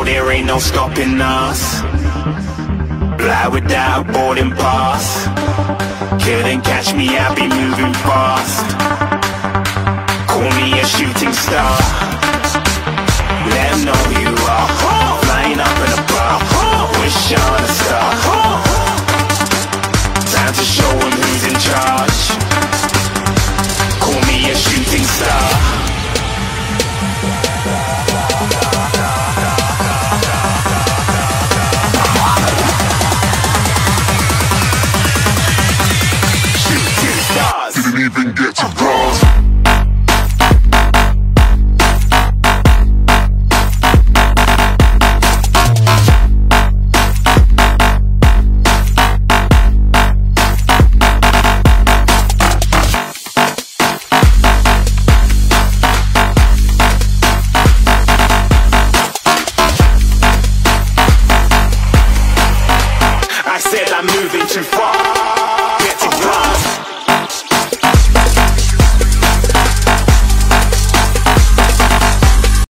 there ain't no stopping us. Fly without a boarding pass. Couldn't catch me, I'll be moving fast. Call me a shooting star. Let 'em know who you are. Flying up in a bar. Wish on a star. Time to show 'em who's in charge. Call me a shooting star. Didn't even get to bronze. I said I'm moving too far.